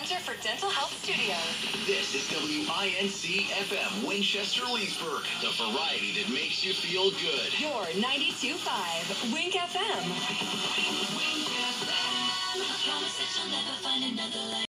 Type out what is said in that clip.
Center for Dental Health Studios. This is WINC-FM, Winchester, Leesburg. The variety that makes you feel good. Your 92.5 WINC-FM.